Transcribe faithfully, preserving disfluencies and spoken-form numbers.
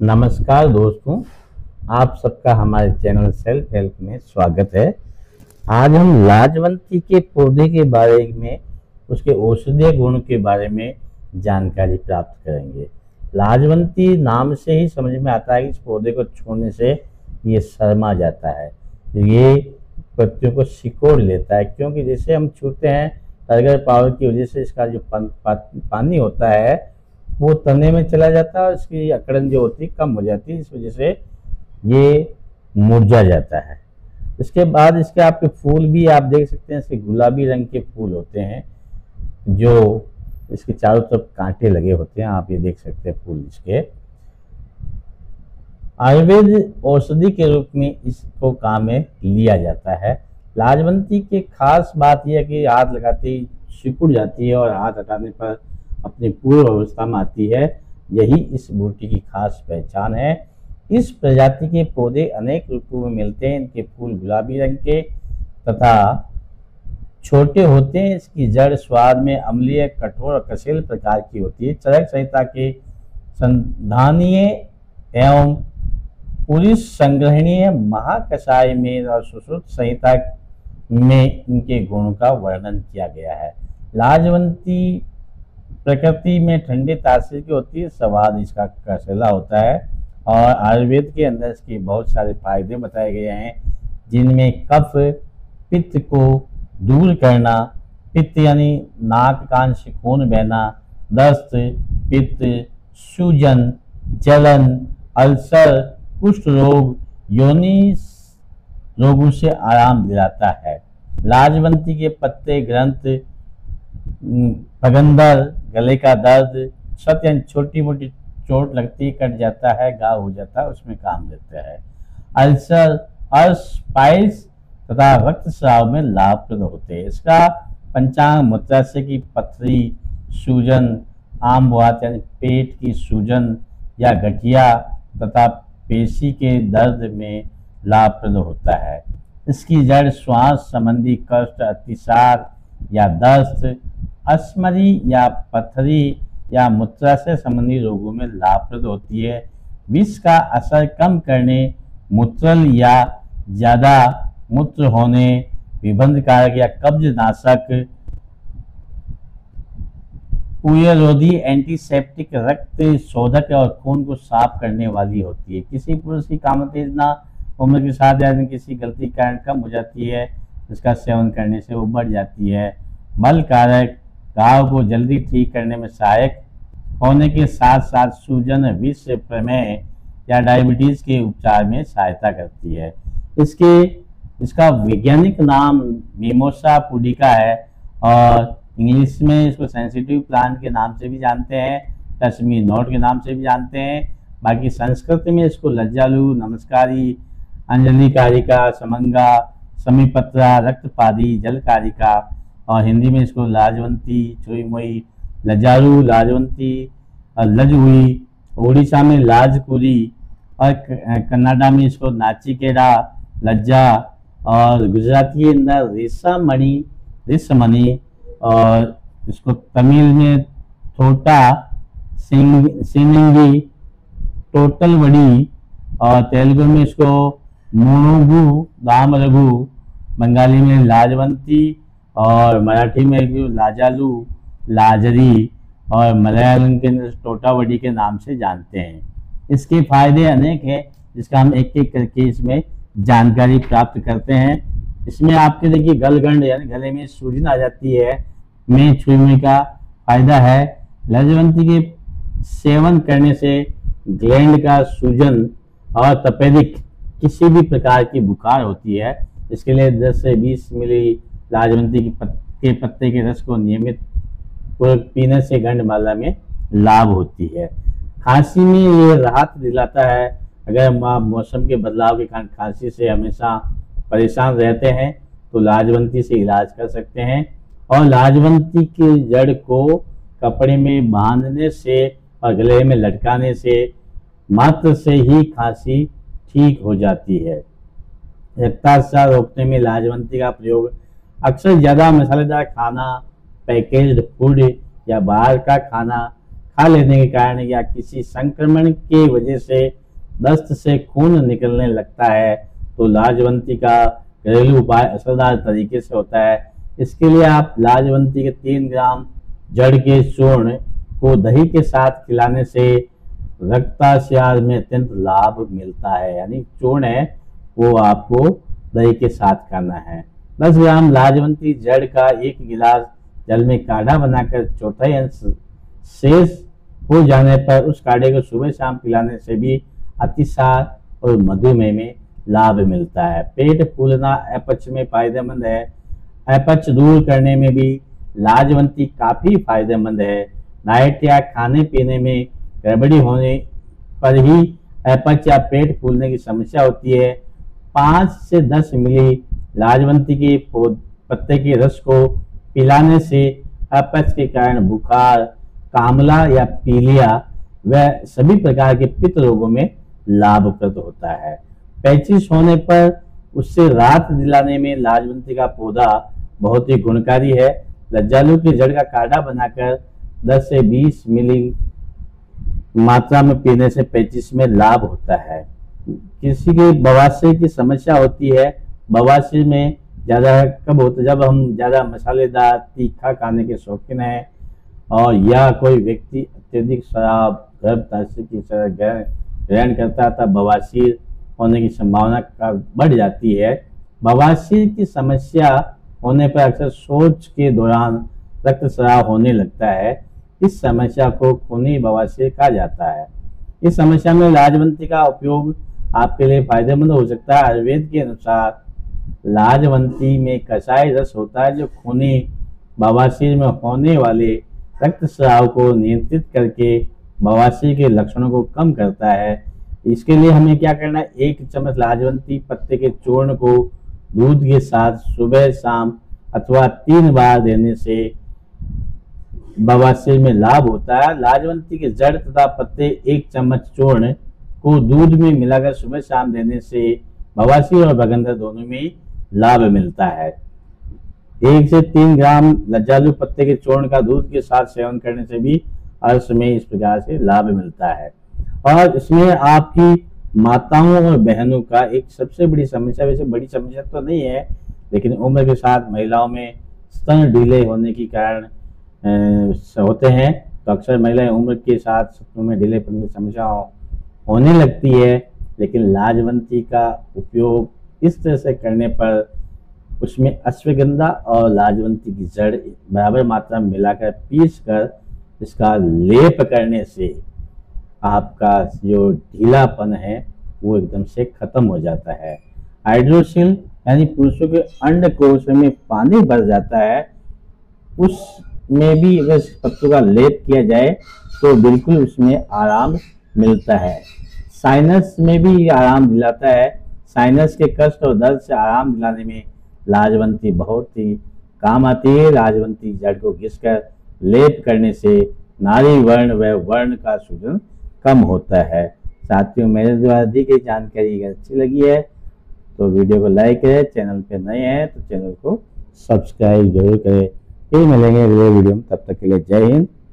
नमस्कार दोस्तों, आप सबका हमारे चैनल सेल्फ हेल्प में स्वागत है। आज हम लाजवंती के पौधे के बारे में, उसके औषधीय गुण के बारे में जानकारी प्राप्त करेंगे। लाजवंती नाम से ही समझ में आता है कि इस पौधे को छूने से ये शर्मा जाता है, ये पत्तियों को सिकोड़ लेता है, क्योंकि जैसे हम छूते हैं टाइगर पावर की वजह से इसका जो पा, पा, पानी होता है वो तने में चला जाता है और इसकी अकड़न जो होती है कम हो जाती है, इस वजह से ये मुरझा जाता है। इसके बाद इसके आपके फूल भी आप देख सकते हैं, इसके गुलाबी रंग के फूल होते हैं जो इसके चारों तरफ कांटे लगे होते हैं, आप ये देख सकते हैं फूल इसके। आयुर्वेद औषधि के रूप में इसको काम में लिया जाता है। लाजवंती की खास बात यह है कि हाथ लगाते ही सिकुड़ जाती है और हाथ हटाने पर अपनी पूर्व अवस्था में आती है। यही इस बूटी की खास पहचान है। इस प्रजाति के पौधे अनेक रूपों में मिलते हैं। इनके फूल गुलाबी रंग के तथा छोटे होते हैं। इसकी जड़ स्वाद में अम्लीय, कठोर और कसेल प्रकार की होती है। चरक संहिता के संधानीय एवं पुरुष संग्रहणीय महाकषाय में और सुश्रुत संहिता में इनके गुणों का वर्णन किया गया है। लाजवंती प्रकृति में ठंडे तासीर की होती है, स्वाद इसका कसेला होता है और आयुर्वेद के अंदर इसके बहुत सारे फायदे बताए गए हैं, जिनमें कफ पित्त को दूर करना, पित्त यानी नाक कान से खून बहना, दस्त, पित्त, सूजन, जलन, अल्सर, कुष्ठ रोग, योनि रोगों से आराम दिलाता है। लाजवंती के पत्ते ग्रंथ, पगंदर, गले का दर्द, क्षत यानी छोटी मोटी चोट लगती है, कट जाता है, घाव हो जाता है, उसमें काम देता है। अल्सर और स्पाइल्स तथा रक्तस्राव में लाभप्रद होते हैं। इसका पंचांग मूत्राशय की पथरी, सूजन, आम वात यानी पेट की सूजन या गठिया तथा पेशी के दर्द में लाभप्रद होता है। इसकी जड़ श्वास संबंधी कष्ट, अतिसार या दस्त, अस्मरी या पथरी या मूत्राशय संबंधी रोगों में लाभप्रद होती है। विष का असर कम करने, मूत्रल या ज्यादा मूत्र होने, विबंध कारक या कब्ज नाशक, पुयरोधी, एंटीसेप्टिक, रक्त शोधक और खून को साफ करने वाली होती है। किसी पुरुष की कामोत्तेजना उम्र के साथ या किसी गलती के कारण कम हो जाती है, इसका सेवन करने से वो बढ़ जाती है। बल कारक, घाव को जल्दी ठीक करने में सहायक होने के साथ साथ सूजन, विष, प्रमेह या डायबिटीज के उपचार में सहायता करती है। इसके इसका वैज्ञानिक नाम मिमोसा पुडिका है और इंग्लिश में इसको सेंसिटिव प्लांट के नाम से भी जानते हैं, कश्मीर नोट के नाम से भी जानते हैं। बाकी संस्कृत में इसको लज्जालू, नमस्कारी, अंजलि कारिका, समंगा, समीपत्रा, रक्तपादी, जलकारिका और हिंदी में इसको लाजवंती, छुई मुई, लजारू, लाजवंती, लजहुई, उड़ीसा में लाजकुरी और कन्नाडा में इसको नाचिकेरा, लज्जा और गुजराती के अंदर रेशामणि, रेशमणि और इसको तमिल में थोटा, सिनिंगी, टोटल वड़ी और तेलुगु में इसको मुनुगु, दामरगु, बंगाली में लाजवंती और मराठी में लाजालू, लाजरी और मलयालम के अंदर टोटावड़ी के नाम से जानते हैं। इसके फायदे अनेक हैं, जिसका हम एक एक करके इसमें जानकारी प्राप्त करते हैं। इसमें आपके देखिए गलगंड यानी गले में सूजन आ जाती है, में छुई का फायदा है। लाजवंती के सेवन करने से ग्लैंड का सूजन और तपेदिक किसी भी प्रकार की बुखार होती है, इसके लिए दस से बीस मिली लाजवंती के पत्ते पत्ते के रस को नियमित पूर्वक पीने से गंडमाला में लाभ होती है। खांसी में ये राहत दिलाता है। अगर आप मौसम के बदलाव के कारण खांसी से हमेशा परेशान रहते हैं तो लाजवंती से इलाज कर सकते हैं। और लाजवंती की जड़ को कपड़े में बांधने से और गले में लटकाने से मात्र से ही खांसी ठीक हो जाती है। रक्तचाप रोकने में लाजवंती का प्रयोग अक्सर ज़्यादा मसालेदार खाना, पैकेज्ड फूड या बाहर का खाना खा लेने के कारण या किसी संक्रमण के वजह से दस्त से खून निकलने लगता है तो लाजवंती का घरेलू उपाय असरदार तरीके से होता है। इसके लिए आप लाजवंती के तीन ग्राम जड़ के चूर्ण को दही के साथ खिलाने से रक्तस्राव में अत्यंत लाभ मिलता है। यानी चूर्ण है वो आपको दही के साथ खाना है। दस ग्राम लाजवंती जड़ का एक गिलास जल में काढ़ा बनाकर चौथाई अंश शेष हो जाने पर उस काढ़े को सुबह शाम पिलाने से भी अतिसार और मधुमेह में लाभ मिलता है। पेट फूलना अपच में फायदेमंद है। अपच दूर करने में भी लाजवंती काफी फायदेमंद है। डाइट या खाने पीने में गड़बड़ी होने पर ही अपच या पेट फूलने की समस्या होती है। पाँच से दस मिली लाजवंती के पत्ते के रस को पिलाने से अपच के कारण बुखार, कामला या पीलिया व सभी प्रकार के पित्त रोगों में लाभप्रद होता है। पेचिश होने पर उससे राहत दिलाने में लाजवंती का पौधा बहुत ही गुणकारी है। लज्जालू की जड़ का काढ़ा बनाकर दस से बीस मिली मात्रा में पीने से पेचिश में लाभ होता है। किसी के बवासीर की समस्या होती है। बवासीर में ज़्यादा कब होता है? जब हम ज़्यादा मसालेदार तीखा खाने के शौकीन हैं और या कोई व्यक्ति अत्यधिक शराब गर्भतासी की तरह ग्रहण करता है तब बवासीर होने की संभावना का बढ़ जाती है। बवासीर की समस्या होने पर अक्सर शौच के दौरान रक्तस्राव होने लगता है। इस समस्या को खूनी बवासीर कहा जाता है। इस समस्या में लाजवंती का उपयोग आपके लिए फायदेमंद हो सकता है। आयुर्वेद के अनुसार लाजवंती में कसाई रस होता है जो खूनी बवासीर में होने वाले रक्तस्राव को नियंत्रित करके बवासीर के लक्षणों को कम करता है। इसके लिए हमें क्या करना है? एक चम्मच लाजवंती पत्ते के चूर्ण को दूध के साथ सुबह शाम अथवा तीन बार देने से बवासीर में लाभ होता है। लाजवंती के जड़ तथा पत्ते एक चम्मच चूर्ण को दूध में मिलाकर सुबह शाम देने से बवासीर और बगंदर दोनों में लाभ मिलता है। एक से तीन ग्राम लज्जालू पत्ते के चूर्ण का दूध के साथ सेवन करने से भी अर्श में इस प्रकार से लाभ मिलता है। और इसमें आपकी माताओं और बहनों का एक सबसे बड़ी समस्या, वैसे बड़ी समस्या तो नहीं है लेकिन उम्र के साथ महिलाओं में स्तन ढीले होने के कारण होते हैं। तो अक्सर महिलाएं उम्र के साथ स्तनों में ढीलेपन की समस्या होने लगती है। लेकिन लाजवंती का उपयोग इस तरह से करने पर उसमें अश्वगंधा और लाजवंती की जड़ बराबर मात्रा में मिलाकर पीस कर इसका लेप करने से आपका जो ढीलापन है वो एकदम से खत्म हो जाता है। हाइड्रोसिल यानी पुरुषों के अंडकोश में पानी भर जाता है, उसमें भी अगर पत्तों का लेप किया जाए तो बिल्कुल उसमें आराम मिलता है। साइनस में भी आराम दिलाता है। साइनस के कष्ट और दर्द से आराम दिलाने में लाजवंती बहुत ही काम आती है। लाजवंती जड़ को घिसकर लेप करने से नारी वर्ण व वर्ण का सूजन कम होता है। साथियों, मेरे द्वारा दी गई जानकारी अगर अच्छी लगी है तो वीडियो को लाइक करें। चैनल पे नए हैं तो चैनल को सब्सक्राइब जरूर करें। फिर मिलेंगे अगले वीडियो में, तब तक के लिए जय हिंद।